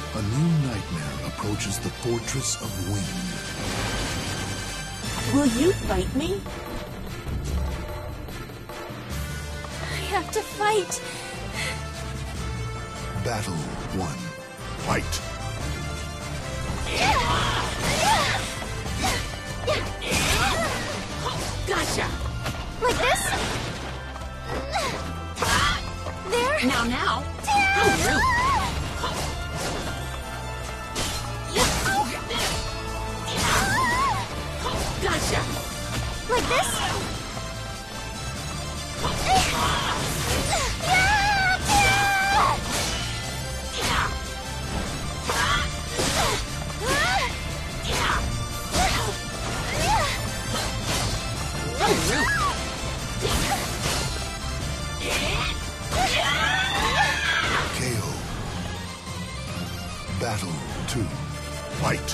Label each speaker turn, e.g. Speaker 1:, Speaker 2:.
Speaker 1: A new nightmare approaches the Fortress of Wind.
Speaker 2: Will you fight me?
Speaker 3: I have to fight.
Speaker 1: Battle 1. Fight!
Speaker 2: Gotcha!
Speaker 3: Like this? There?
Speaker 2: Now! How rude! Gotcha!
Speaker 3: Like this?
Speaker 1: KO. Battle 2. Fight!